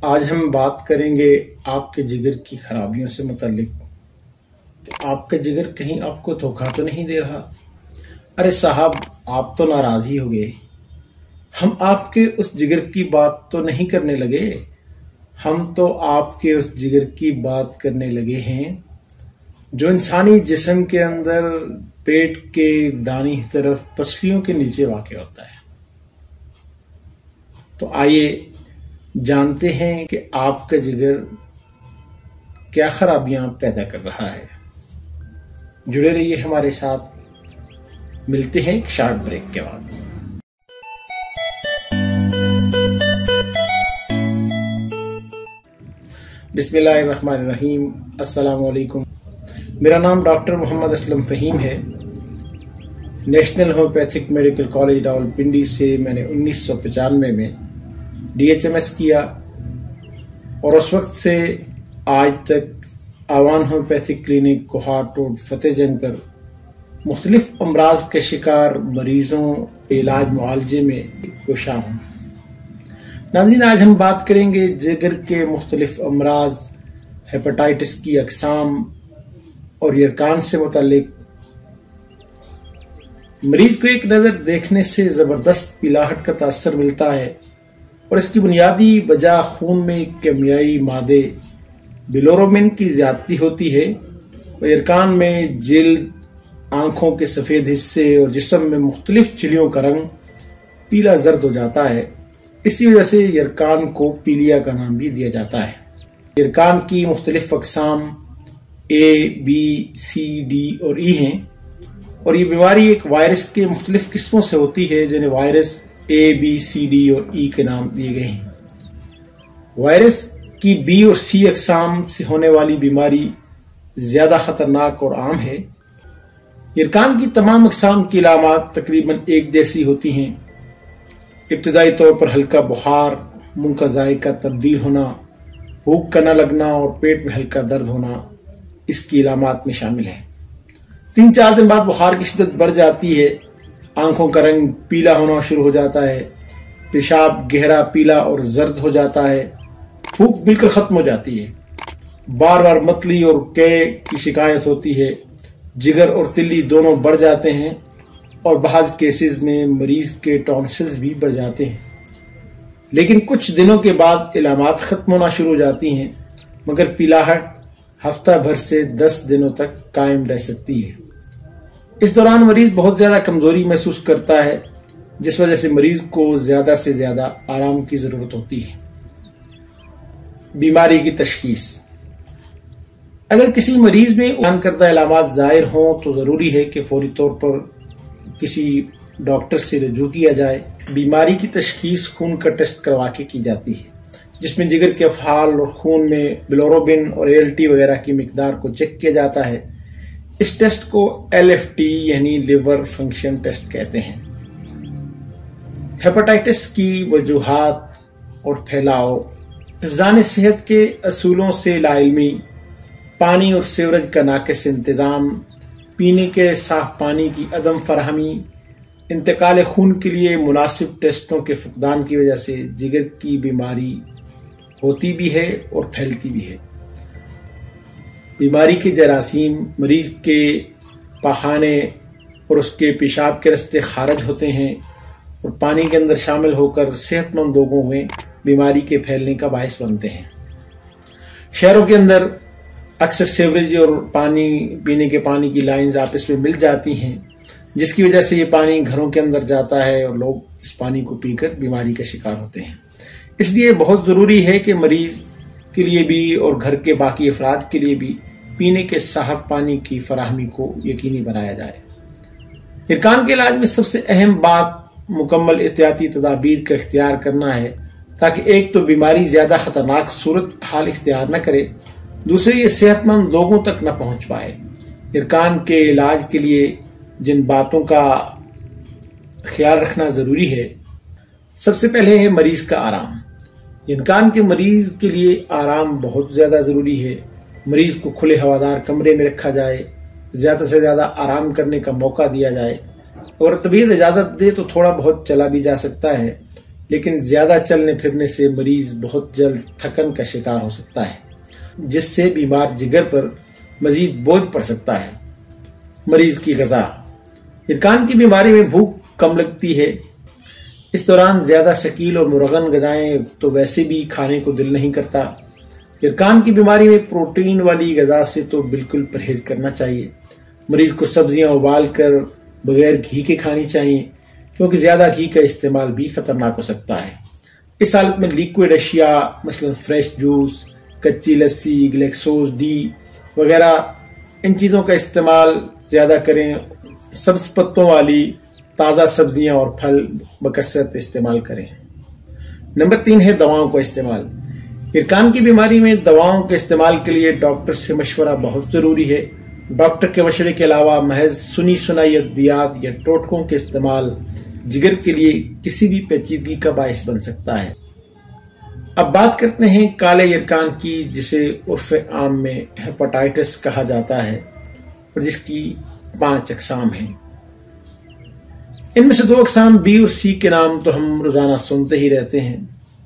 आज हम बात करेंगे आपके जिगर की खराबियों से मुताल्लिक। आपका जिगर कहीं आपको धोखा तो नहीं दे रहा? अरे साहब, आप तो नाराज ही हो गए। हम आपके उस जिगर की बात तो नहीं करने लगे, हम तो आपके उस जिगर की बात करने लगे हैं जो इंसानी जिस्म के अंदर पेट के दानी तरफ पसलियों के नीचे वाक़ होता है। तो आइए जानते हैं कि आपका जिगर क्या खराबियां पैदा कर रहा है। जुड़े रहिए हमारे साथ। मिलते हैं एक शॉर्ट ब्रेक के बाद। बिस्मिल्लाहिर्रहमानिर्रहीम। अस्सलामु अलैकुम। मेरा नाम डॉक्टर मोहम्मद असलम फ़हीम है। National homeopathic medical college Rawalpindi से मैंने 1995 में DHMS किया और उस वक्त से आज तक Awan homeopathic clinic Kohat road Fatehjang पर मुख्तलिफ अमराज के शिकार मरीजों के इलाज मुआलजे में कोशा हूँ। नाज़रीन, आज हम बात करेंगे जिगर के मुख्तलिफ अमराज, हेपेटाइटिस की अकसाम और यरकान से मुताल्लिक। मरीज को एक नज़र देखने से ज़बरदस्त पिलाहट का तासर मिलता है और इसकी बुनियादी वजह खून में केमियाई मादे बिलोरोबिन की ज्यादती होती है और यरकान में जिल्द, आंखों के सफ़ेद हिस्से और जिस्म में मुख्तलिफ झिल्लियों का रंग पीला जर्द हो जाता है। इसी वजह से यरकान को पीलिया का नाम भी दिया जाता है। यरकान की मुख्तलिफ अकसाम A, B, C, D और E हैं और ये बीमारी एक वायरस के मुख्तलिफ किस्मों से होती है जिन्हें virus A, B, C, D और E के नाम दिए गए हैं। वायरस की B और C अकसाम से होने वाली बीमारी ज्यादा खतरनाक और आम है। यरकान की तमाम अकसाम की अलामात तकरीबन एक जैसी होती हैं। इब्तदाई तौर पर हल्का बुखार, मुंह का जायका तब्दील होना, भूख का न लगना और पेट में हल्का दर्द होना इसकी अलामात में शामिल है। 3-4 दिन बाद बुखार की शिद्दत बढ़ जाती है, आंखों का रंग पीला होना शुरू हो जाता है, पेशाब गहरा पीला और जर्द हो जाता है, भूख बिल्कुल खत्म हो जाती है, बार बार मतली और कै की शिकायत होती है, जिगर और तिल्ली दोनों बढ़ जाते हैं और बाज़ केसेस में मरीज के टॉन्सिल्स भी बढ़ जाते हैं। लेकिन कुछ दिनों के बाद इलामात खत्म होना शुरू हो जाती हैं, मगर पिलाहट हफ्ता भर से 10 दिनों तक कायम रह सकती है। इस दौरान मरीज बहुत ज्यादा कमजोरी महसूस करता है, जिस वजह से मरीज को ज्यादा से ज्यादा आराम की जरूरत होती है। बीमारी की तशखीस। अगर किसी मरीज में बयान करदा इलामात जाहिर हों तो जरूरी है कि फौरी तौर पर किसी डॉक्टर से रजू किया जाए। बीमारी की तशखीस खून का टेस्ट करवा के की जाती है, जिसमें जिगर के अफहाल और खून में बिलोरोबिन और ALT वगैरह की मिकदार को चेक किया जाता है। इस टेस्ट को LFT यानी लिवर फंक्शन टेस्ट कहते हैं। हेपेटाइटिस की वजूहात और फैलाव। हिफ्ज़ान सेहत के असूलों से लाइल्मी, पानी और सीवरेज का नाकिस इंतजाम, पीने के साफ पानी की अदम फराहमी, इंतकाल खून के लिए मुनासिब टेस्टों के फुकदान की वजह से जिगर की बीमारी होती भी है और फैलती भी है। बीमारी के जरासीम मरीज के पाखाने और उसके पेशाब के रास्ते खारिज होते हैं और पानी के अंदर शामिल होकर सेहतमंद लोगों में बीमारी के फैलने का बायस बनते हैं। शहरों के अंदर अक्सर सीवरेज और पानी पीने के पानी की लाइंस आपस में मिल जाती हैं, जिसकी वजह से ये पानी घरों के अंदर जाता है और लोग इस पानी को पीकर बीमारी का शिकार होते हैं। इसलिए बहुत जरूरी है कि मरीज के लिए भी और घर के बाकी अफराद के लिए भी पीने के साफ पानी की फराहमी को यकीनी बनाया जाए। यरकान के इलाज में सबसे अहम बात मुकम्मल एहतियाती तदाबीर का इख्तियार करना है, ताकि एक तो बीमारी ज्यादा खतरनाक सूरत हाल इख्तियार न करे, दूसरे ये सेहतमंद लोगों तक न पहुंच पाए। यरकान के इलाज के लिए जिन बातों का ख्याल रखना जरूरी है, सबसे पहले है मरीज का आराम। यरकान के मरीज के लिए आराम बहुत ज्यादा जरूरी है। मरीज को खुले हवादार कमरे में रखा जाए, ज्यादा से ज्यादा आराम करने का मौका दिया जाए और तबीयत इजाजत दे तो थोड़ा बहुत चला भी जा सकता है, लेकिन ज्यादा चलने फिरने से मरीज बहुत जल्द थकन का शिकार हो सकता है, जिससे बीमार जिगर पर मजीद बोझ पड़ सकता है। मरीज की ग़िज़ा। इरकान की बीमारी में भूख कम लगती है। इस दौरान ज्यादा शकील और मुरगन ग़िज़ाएं तो वैसे भी खाने को दिल नहीं करता। इरकान की बीमारी में प्रोटीन वाली ग़िज़ा से तो बिल्कुल परहेज करना चाहिए। मरीज को सब्जियां उबाल कर बगैर घी के खानी चाहिए, क्योंकि ज्यादा घी का इस्तेमाल भी खतरनाक हो सकता है। इस हालत में लिक्विड अशिया मसलन फ्रेश जूस, कच्ची लस्सी, ग्लेक्सोज डी वगैरह इन चीजों का इस्तेमाल ज्यादा करें। सब्ज पत्तों वाली ताजा सब्जियां और फल बकसरत इस्तेमाल करें। नंबर 3 है दवाओं का इस्तेमाल। इरकान की बीमारी में दवाओं के इस्तेमाल के लिए डॉक्टर से मशवरा बहुत जरूरी है। डॉक्टर के मशवरे के अलावा महज सुनी सुनाई अद्वियात या टोटकों के इस्तेमाल जिगर के लिए किसी भी पेचीदगी का बायस बन सकता है। अब बात करते हैं काले इरकान की, जिसे उर्फ आम में हेपेटाइटिस कहा जाता है और जिसकी 5 अकसाम हैं। इनमें से 2 अकसाम बी और सी के नाम तो हम रोजाना सुनते ही रहते हैं।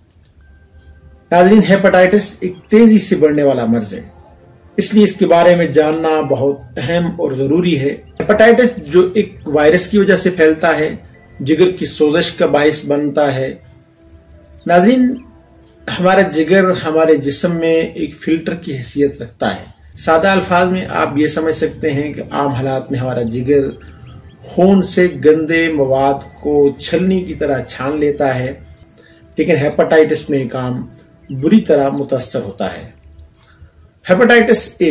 नाज़रीन, हेपेटाइटिस एक तेजी से बढ़ने वाला मर्ज है, इसलिए इसके बारे में जानना बहुत अहम और जरूरी है। हेपेटाइटिस जो एक वायरस की वजह से फैलता है, जिगर की सोजश का बायस बनता है। नाज़रीन, हमारा जिगर हमारे जिस्म में एक फिल्टर की हैसियत रखता है। सादा अल्फाज में आप ये समझ सकते हैं कि आम हालात में हमारा जिगर खून से गंदे मवाद को छलनी की तरह छान लेता है, लेकिन हेपेटाइटिस में काम बुरी तरह मुतासर होता है। Hepatitis A.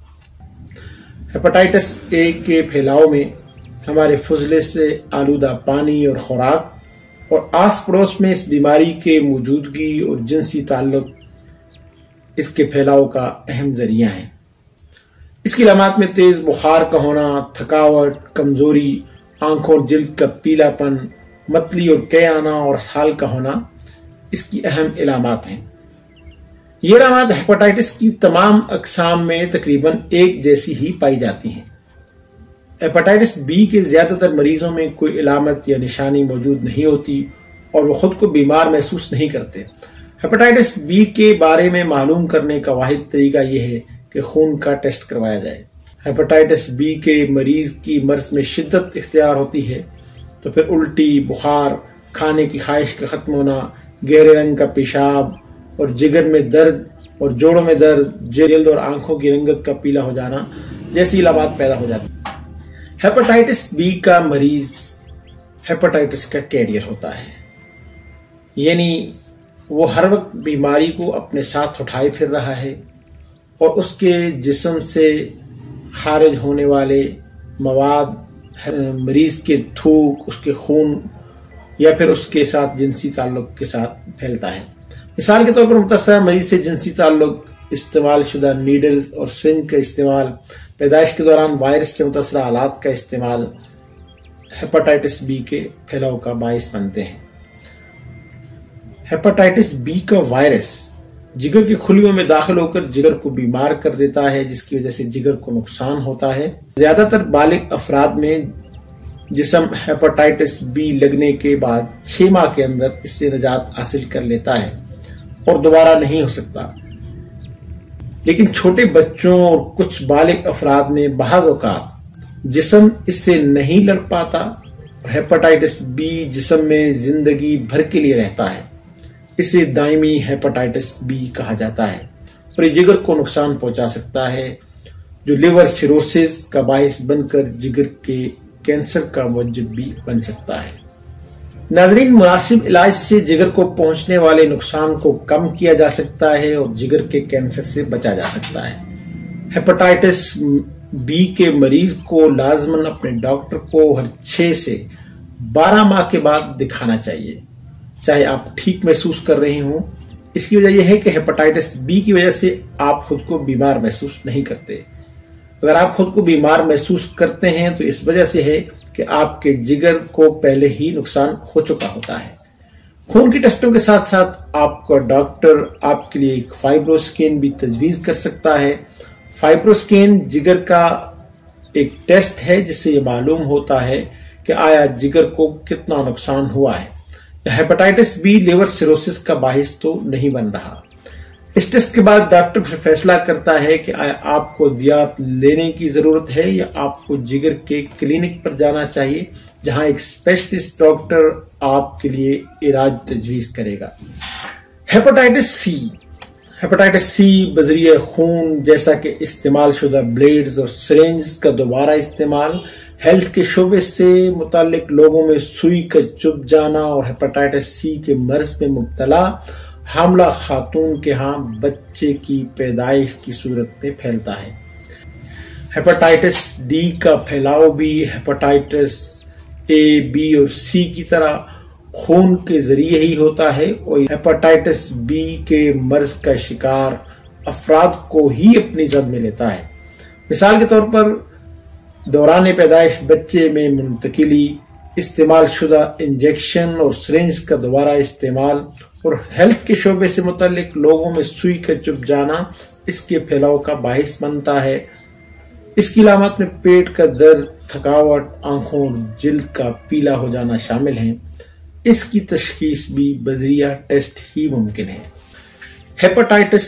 हेपेटाइटिस ए के फैलाव में हमारे फुजले से आलूदा पानी और खुराक और आस पड़ोस में इस बीमारी के मौजूदगी और जिनसी ताल्लुक इसके फैलाव का अहम जरिया है। इसकी अलामत में तेज बुखार का होना, थकावट, कमजोरी, आंखों और जिल्द का पीलापन, मतली और कै आना और साल का होना इसकी अहम इलामत हैं। ये इलामत हेपेटाइटिस की तमाम अकसाम में तकरीबन एक जैसी ही पाई जाती हैं। हेपेटाइटिस बी के ज्यादातर मरीजों में कोई इलामत या निशानी मौजूद नहीं होती और वो खुद को बीमार महसूस नहीं करते। हेपेटाइटिस बी के बारे में मालूम करने का वाहिद तरीका यह है कि खून का टेस्ट करवाया जाए। हेपेटाइटिस बी के मरीज की मर्ज में शिद्दत इख्तियार होती है तो फिर उल्टी, बुखार, खाने की ख्वाहिश का खत्म होना, गहरे रंग का पेशाब और जिगर में दर्द और जोड़ों में दर्द, जल्द और आंखों की रंगत का पीला हो जाना जैसी इलामत पैदा हो जाती है। हेपेटाइटिस बी का मरीज हेपेटाइटिस का कैरियर होता है, यानी वो हर वक्त बीमारी को अपने साथ उठाए फिर रहा है और उसके जिस्म से खारिज होने वाले मवाद मरीज के थूक, उसके खून या फिर उसके साथ जिनसी ताल्लुक के साथ फैलता है। मिसाल के तौर पर मुतासर मरीज से जिनसी ताल्लुक, इस्तेमाल शुदा नीडल्स और स्विंग का इस्तेमाल, पैदाइश के दौरान वायरस से मुतासर आलात का इस्तेमाल हेपेटाइटिस बी के फैलाव का बायस बनते हैं। हेपेटाइटिस बी का वायरस जिगर की खुलियों में दाखिल होकर जिगर को बीमार कर देता है, जिसकी वजह से जिगर को नुकसान होता है। ज्यादातर बालिग अफराद में जिस्म हेपेटाइटिस बी लगने के बाद 6 माह के अंदर इससे निजात हासिल कर लेता है और दोबारा नहीं हो सकता, लेकिन छोटे बच्चों और कुछ बालिग अफराद में बाज़ औक़ात जिस्म इससे नहीं लड़ पाता और हेपेटाइटिस बी जिस्म में जिंदगी भर के लिए रहता है। इसे दायमी हेपेटाइटिस बी कहा जाता है और ये जिगर को नुकसान पहुंचा सकता है, जो लिवर सिरोसिस का बायस बनकर जिगर के कैंसर का मुजब भी बन सकता है। नाजरीन, मुनासिब इलाज से जिगर को पहुंचने वाले नुकसान को कम किया जा सकता है और जिगर के कैंसर से बचा जा सकता है। हेपेटाइटिस बी के मरीज को लाजमन अपने डॉक्टर को हर 6 से 12 माह के बाद दिखाना चाहिए, चाहे आप ठीक महसूस कर रहे हों। इसकी वजह यह है कि हेपेटाइटिस बी की वजह से आप खुद को बीमार महसूस नहीं करते। अगर आप खुद को बीमार महसूस करते हैं तो इस वजह से है कि आपके जिगर को पहले ही नुकसान हो चुका होता है। खून की टेस्टों के साथ साथ आपका डॉक्टर आपके लिए एक फाइब्रोस्कैन भी तजवीज कर सकता है। फाइब्रोस्कैन जिगर का एक टेस्ट है जिससे ये मालूम होता है कि आया जिगर को कितना नुकसान हुआ है। हेपेटाइटिस बी लिवर सिरोसिस का बाहिस तो नहीं बन रहा। इस टेस्ट के बाद डॉक्टर फिर फैसला करता है कि आपको अद्वियात लेने की जरूरत है या आपको जिगर के क्लिनिक पर जाना चाहिए, जहां एक स्पेशलिस्ट डॉक्टर आपके लिए इलाज तजवीज करेगा। हेपेटाइटिस सी बजरिए खून जैसा कि इस्तेमाल शुदा ब्लेड्स और सिरिंज का दोबारा इस्तेमाल, हेल्थ के शोबे से मुतालिक लोगों में सुई का चुभ जाना और हेपेटाइटिस सी के मर्ज में मुब्तला हामला खातून के यहाँ बच्चे की पैदाइश की सूरत में फैलता है। हेपेटाइटिस डी का फैलाव भी हेपेटाइटिस ए, बी और सी की तरह खून के जरिए ही होता है और हेपेटाइटिस बी के मर्ज का शिकार अफराद को ही अपनी जद में लेता है। मिसाल के तौर पर दौरान पैदाइश बच्चे में मुंतकिली, इस्तेमाल शुदा इंजेक्शन और सिरिंज का दोबारा इस्तेमाल और हेल्थ के शोबे से मुतालिक लोगों में सुई का चुभ जाना इसके फैलाव का बाहिस बनता है। इसकी अलामत में पेट का दर्द, थकावट, आंखों और जिल्द का पीला हो जाना शामिल है। इसकी तशखीस भी बजरिया टेस्ट ही मुमकिन है। हेपेटाइटिस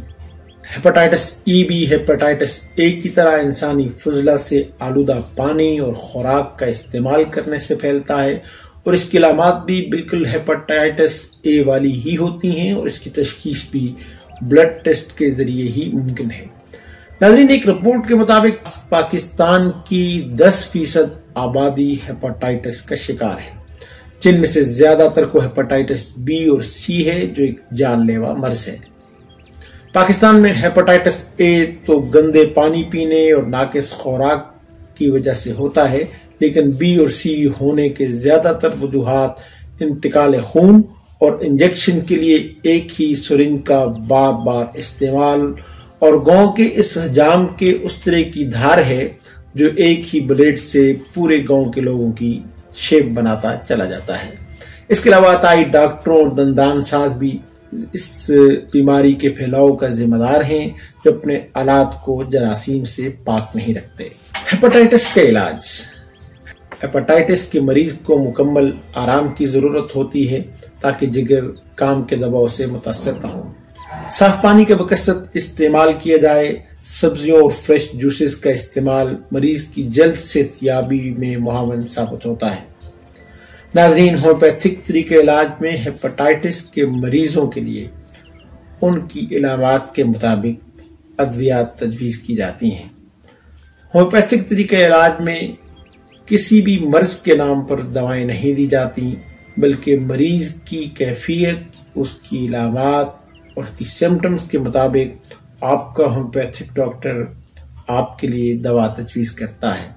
ई भी हेपेटाइटिस ए की तरह इंसानी फजला से आलूदा पानी और खुराक का इस्तेमाल करने से फैलता है और इसकी अलामत भी बिल्कुल हेपेटाइटिस ए वाली ही होती हैं और इसकी तशखीस भी ब्लड टेस्ट के जरिए ही मुमकिन है। नाज़रीन, एक रिपोर्ट के मुताबिक पाकिस्तान की 10% आबादी हेपेटाइटिस का शिकार है, जिनमें से ज्यादातर को हेपेटाइटिस बी और सी है जो एक जानलेवा मर्ज है। पाकिस्तान में हेपेटाइटिस ए तो गंदे पानी पीने और नाकिस खुराक की वजह से होता है, लेकिन बी और सी होने के ज्यादातर वजूहात इंतकाल खून और इंजेक्शन के लिए एक ही सिरिंज का बार बार इस्तेमाल और गांव के इस हजाम के उस तरह की धार है जो एक ही ब्लेड से पूरे गांव के लोगों की शेप बनाता चला जाता है। इसके अलावा ताई डॉक्टरों और दंदान साज भी इस बीमारी के फैलाव का जिम्मेदार हैं, जो अपने आलात को जरासीम से पाक नहीं रखते। हेपेटाइटिस का इलाज। हेपेटाइटिस के मरीज को मुकम्मल आराम की जरूरत होती है ताकि जिगर काम के दबाव से मुतासर न हो। साफ पानी का बकसरत इस्तेमाल किया जाए। सब्जियों और फ्रेश जूसेस का इस्तेमाल मरीज की जल्द सेहतयाबी में मुआवन साबित होता है। नाज़रीन, होम्योपैथिक तरीके इलाज में हेपेटाइटिस के मरीजों के लिए उनकी इलामात के मुताबिक अद्वियात तजवीज़ की जाती हैं। होम्योपैथिक तरीके इलाज में किसी भी मर्ज के नाम पर दवाएं नहीं दी जाती, बल्कि मरीज की कैफियत, उसकी इलामात और उसकी सिम्टम्स के मुताबिक आपका होम्योपैथिक डॉक्टर आपके लिए दवा तजवीज़ करता है।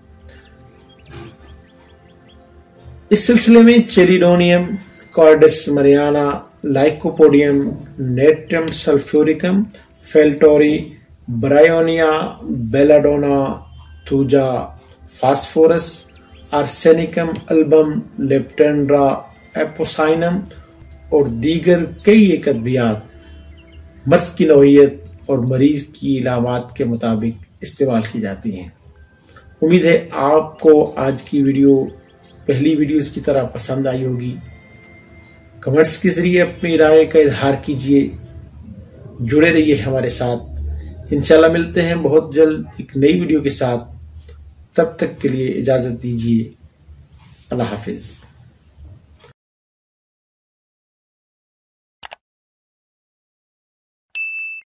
इस सिलसिले में chelidonium, carduus marianus, lycopodium, natrium sulphuricum, फेल्टोरी, bryonia, belladonna, thuja, phosphorus, arsenicum album, leptandra, apocynum और दीगर कई एक अद्वियात मर्ज की नौइयत और मरीज की इलामात के मुताबिक इस्तेमाल की जाती हैं। उम्मीद है आपको आज की वीडियो पहली वीडियोस की तरह पसंद आई होगी। कमेंट्स के जरिए अपनी राय का इजहार कीजिए, जुड़े रहिए हमारे साथ। इंशाल्लाह मिलते हैं बहुत जल्द एक नई वीडियो के साथ। तब तक के लिए इजाजत दीजिए। अल्लाह हाफिज।